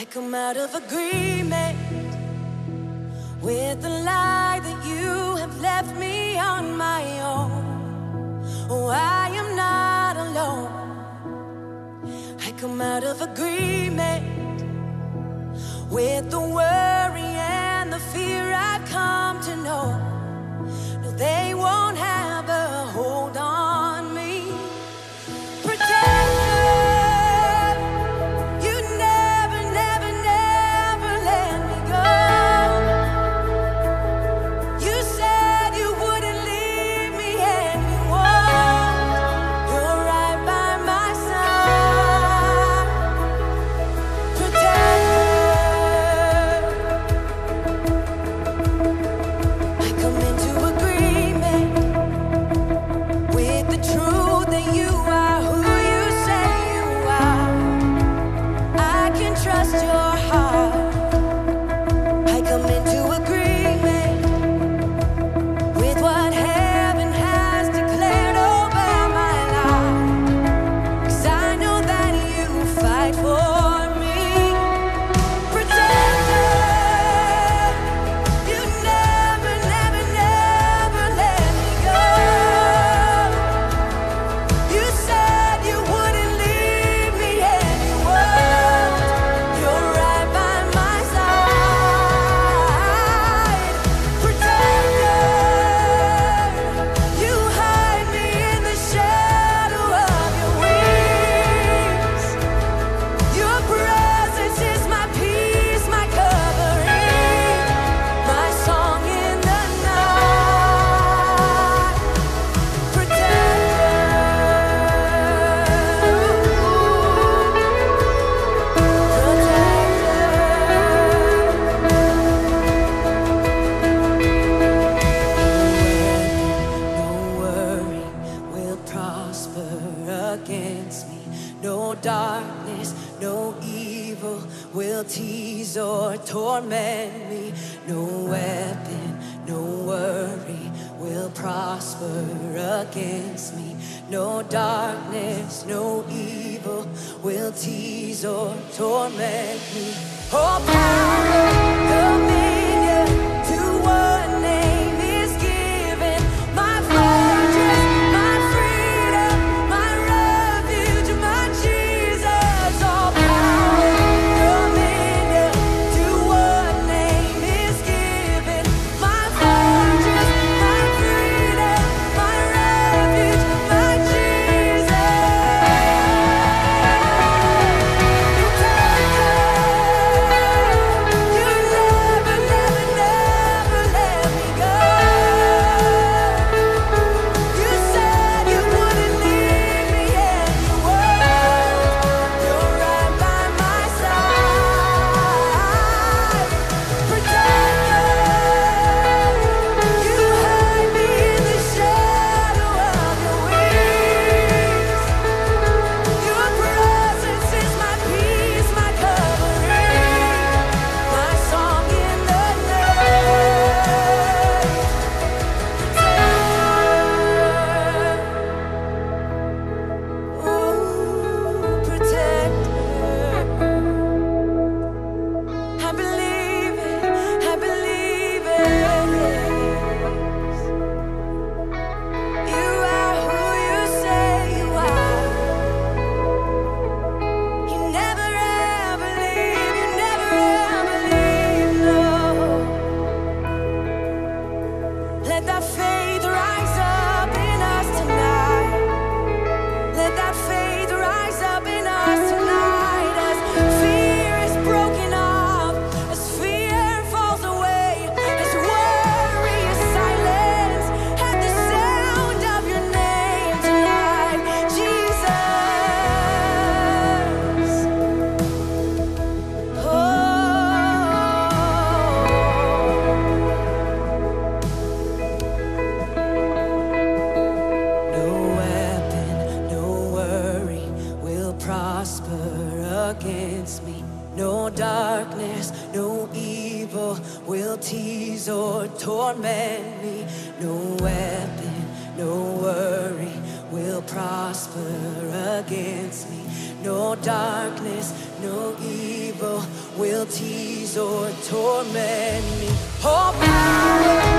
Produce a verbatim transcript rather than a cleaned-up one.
come out of agreement with the lie that you have left me on my own. Oh, I am not alone. I come out of agreement with the worry and the fear I've come to know. No, they won't have a hold on me. Protect against me. No darkness, no evil will tease or torment me. No weapon, no worry will prosper against me. No darkness, no evil will tease or torment me. All power, dominion, to one name is given. My fortress, my freedom, my refuge, my Jesus. All power, dominion, to one name is given. My fortress, my freedom, my refuge, my Jesus. You never, never, never let me go. You said you wouldn't leave me, and you won't. You're right by my side, protector. You hide me in the shadow of your wings. Your presence is my peace, my covering, my song in the night. Oh, protector. I believe it, I believe it. You are who you say you are. You never ever leave, you never ever leave, no. Let that faith rise up in us tonight. Let that faith rise up in us tonight as fear is broken off, as fear falls away, as worry is silenced at the sound of your name tonight, Jesus. Oh, no weapon, no worry will prosper against me. No darkness, no evil will tease or torment me. No weapon, no worry will prosper against me. No darkness, no evil will tease or torment me. All power